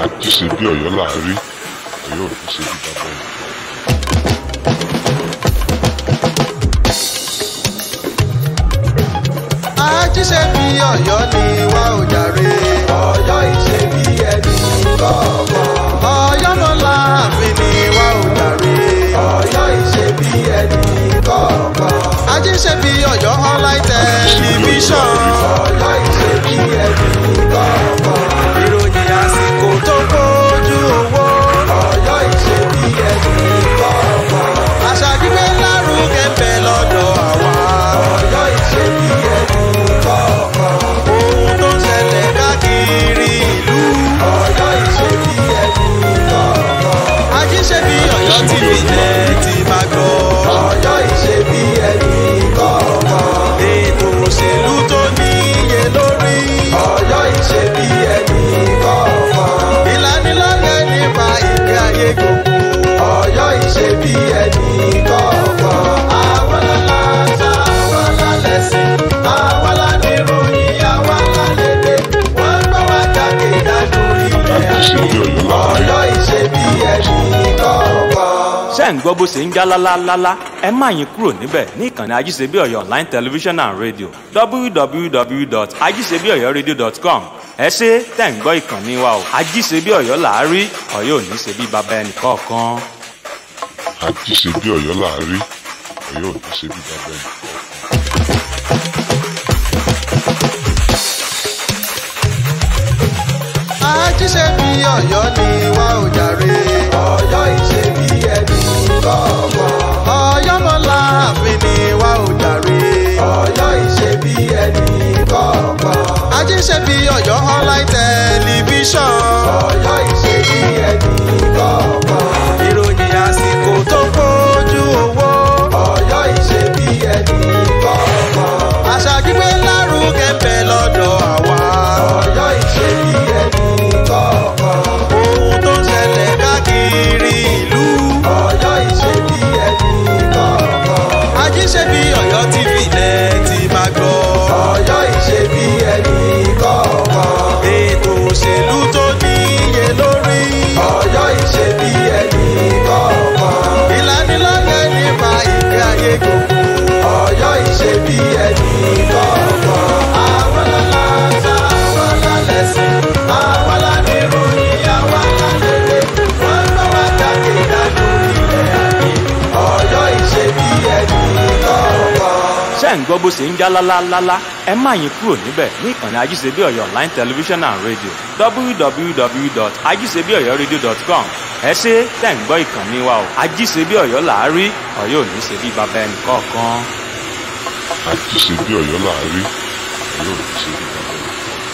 Ajisebi Ọ̀yọ́ là á rí, Ọ̀yọ́ ò ní ṣe bí bàbá ẹni. Ajisebi Ọ̀yọ́ ni wá ò jàre. Ọ̀yọ́ ìṣe bí ẹni kọ̀ọ̀kan. Ọ̀yọ́ mọ́ láàfin ni wá ò jàre. Ọ̀yọ́ ìṣe bí ẹni kọ̀ọ̀kan. Ajisebi Ọ̀yọ́ online television. Ọ̀yọ́ ìṣe bí ẹni kọ̀ọ̀kan. Ìròyìn àsìkò tó kójú owó. Ọ̀yọ́ ìṣe bí ẹni kọ̀ọ̀kan. Àṣà gbígbé lárugẹ ń bẹ lọ́dọ̀ àwa. Ọ̀yọ́ ìṣe bí ẹni kọ̀ọ̀kan. Ohun tó ń ṣẹlẹ̀ káàkiri ìlú. Ọ̀yọ́ ìṣe bí ẹni kọ̀ọ̀kan. Ajisebi Ọ̀yọ́ TV lẹ ti máa gbọ́. Ọ̀yọ́ ìṣe bí ẹni kọ̀ọ̀kan. Ètò òṣèlú tó níye lórí. Ọ̀yọ́ ìṣe bí ẹni kọ̀ọ̀kan. Ìlanilọ́yẹ̀ nípa ìgbé ayé gbogbo. Ọ̀yọ́ ìṣe bí ẹni kọ̀ọ̀kan. Àwọn lálàáṣà, àwọn lálẹ́sìn, àwọn láníròyìn, àwọn lálédè. Wọ́n gbọ́ wá jákèjádò ilẹ̀ ayé. Ajisebi Ọ̀yọ́ là á rí. Ọ̀yọ́ ìṣe bí ẹni kọ̀ọ̀kan. ṣé ń gbọ́ bó ṣe ń já lálálálá ẹ má yín kúrò níbẹ̀ ní ìkànnì Ajisebi Ọ̀yọ́ online television and radio www.ajisebiọyọradio.com. ẹ ṣé tẹ̀ ń gbọ́ ìkànnì wa o. Ajisebi Ọ̀yọ́ là á rí, Ọ̀yọ́ ò ní ṣe bí bàbá ẹnì kọ̀ọ̀kan. Ajisebi Ọ̀yọ́ là á rí, Ọ̀yọ́ ò ní ṣe bí bàbá ẹni. Ajisebi Ọ̀yọ́ ni wá ò jàre. Ọ̀yọ́ ìṣe bí ẹni kọ̀ọ̀kan. Ọ̀yọ́ mọ́ láàfin ni wá ò jàre. Ọ̀yọ́ ìṣe bí ẹni kọ̀ọ̀kan. Ajisebi Ọ̀yọ́ online television. Ọ̀yọ́ ìṣe bí ẹni kọ̀ọ̀kan. Ìròyìn àsìkò tó kójú owó. Ọ̀yọ́ ìṣe bí ẹni kọ̀ọ̀kan. Àṣà gbígbé lárugẹ ń bẹ lọ́dọ̀ àwa. Ọ̀yọ́ ìṣe bí ẹni kọ̀ọ̀kan. Ohun tó ń ṣẹlẹ̀ káàkiri ìlú. Ọ̀yọ́ ìṣe bí ẹni kọ̀ọ̀kan. Ajisebi Ọ̀yọ́ TV lẹ ti máa gbọ́. Ọ̀yọ́ ìṣe bí ẹni kọ̀ọ̀kan. Ètò òṣèlú tó níye lórí. Ọ̀yọ́ ìṣe bí ẹni kọ̀ọ̀kan. Ìlanilọ́yẹ̀ nípa ìgbé ayé gbogbo. Ọ̀yọ́ ìṣe bí ẹni kọ̀ọ̀kan. Àwọn lálàáṣà, àwọn lálẹ́sìn, àwọn láníròyìn, àwọn lálédè. Wọ́n gbọ́ wá jákèjádò ilẹ̀ ayé. Ọ̀yọ́ ìṣe bí ẹni kọ̀ọ̀kan. ṣé ń gbọ́ bó ṣe ń já lálálálá ẹ má yín kúrò níbẹ̀ ní ìkànnì Ajisebi Ọ̀yọ́ online television and radio www.ajisebiọyọradio.com. ẹ ṣé tẹ̀ ń gbọ́ ìkànnì wa o. Ajisebi Ọ̀yọ́ là á rí, Ọ̀yọ́ ò ní ṣe bí bàbá ẹnì kọ̀ọ̀kan. Ajisebi Ọ̀yọ́ là á rí, Ọ̀yọ́ ò ní ṣe bí bàbá ẹni.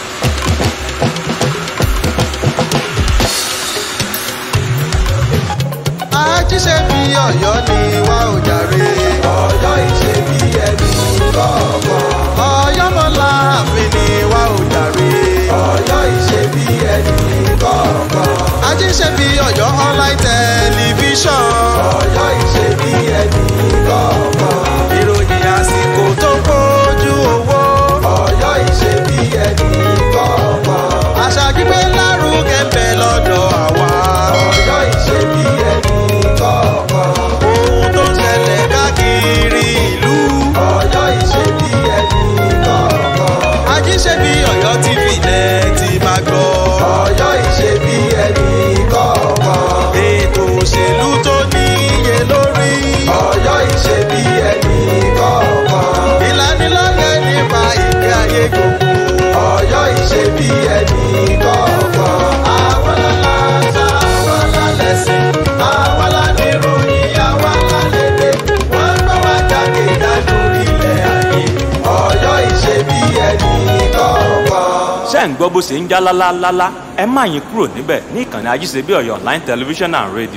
Ajisebi Ọ̀yọ́ ni wá ò jàre. Ọ̀yọ́ ìṣe bí ẹni kọ̀ọ̀kan. Ọ̀yọ́ mọ́ láàfin ni wá ò jàre. Ọ̀yọ́ ìṣe bí ẹni kọ̀ọ̀kan. Ajisebi Ọ̀yọ́ online television. Ọ̀yọ́ ìṣe bí ẹni kọ̀ọ̀kan. Ìròyìn àsìkò tó kójú owó. Ọ̀yọ́ ìṣe bí ẹni kọ̀ọ̀kan. Àṣà gbígbé lárugẹ ń bẹ lọ́dọ̀ àwa. Ọ̀yọ́ ìṣe bí ẹni kọ̀ọ̀kan. Ohun tó ń ṣẹlẹ̀ káàkiri ìlú. Ọ̀yọ́ ìṣe bí ẹni kọ̀ọ̀kan. Ajisebi Ọ̀yọ́ TV lẹ ti máa gbọ́. Ọ̀yọ́ ìṣe bí ẹni kọ̀ọ̀kan. Ètò òṣèlú tó níye lórí. Ọ̀yọ́ ìṣe bí ẹni kọ̀ọ̀kan. Ìlanilọ́yẹ̀ nípa ìgbé ayé gbogbo. Ọ̀yọ́ ìṣe bí ẹni kọ̀ọ̀kan. Àwọn lálàáṣà, àwọn lálẹ́sìn, àwọn láníròyìn, àwọn lálédè. Wọ́n gbọ́ wá jákèjádò ilẹ̀ ayé. Ọ̀yọ́ ìṣe bí ẹni kọ̀ọ̀kan. ṣé ń gbọ́ bó ṣe ń já lálálálá ẹ má yín kúrò níbẹ̀ ní ìkànnì Ajisebi Ọ̀yọ́ online television and radio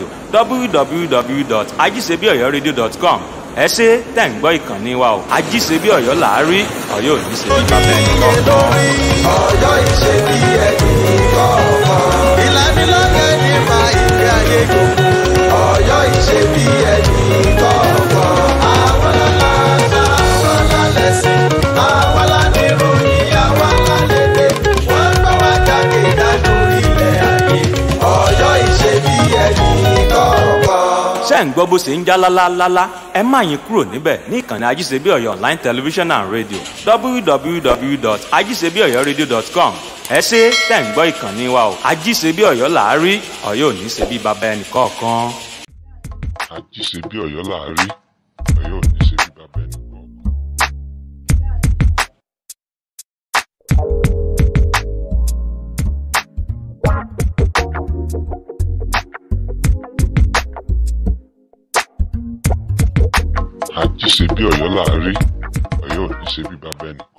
www.ajisebiọyọradio.com. ẹ ṣé tẹ̀ ń gbọ́ ìkànnì wa o. Ajisebi Ọ̀yọ́ là á rí, Ọ̀yọ́ ò ní ṣe bí bàbá ẹnì kọ̀ọ̀kan. Ọ̀yọ́ ìṣe bí ẹni kọ̀ọ̀kan. Ìlanilọ́yẹ̀ nípa ìgbé ayé gbogbo. Ọ̀yọ́ ìṣe bí ẹni kọ̀ọ̀kan. Àwọn lálàáṣà, àwọn lálẹ́sìn, àwọn láníròyìn, àwọn lálédè. Wọ́n gbọ́ wá jákèjádò ilẹ̀ ayé. ṣé ń gbọ́ bó ṣe ń já lálálálá ẹ má yín kúrò níbẹ̀ ní ìkànnì Ajisebi Ọ̀yọ́ online television and radio www.ajisebiọyọradio.com ẹ ṣé tẹ̀ ń gbọ́ ìkànnì wa o Ajisebi Ọ̀yọ́ làárí Ọ̀yọ́ ò ní ṣe bí baba ẹnì kọ̀ọ̀kan. Ajisebi Ọ̀yọ́ làárí Ọ̀yọ́ ò ní ṣe bí baba ẹnì kọ̀ọ̀kan. Ajisebi Ọ̀yọ́ làárí Ọ̀yọ́ ò ní ṣe bí baba ẹnì kọ̀ọ̀kan.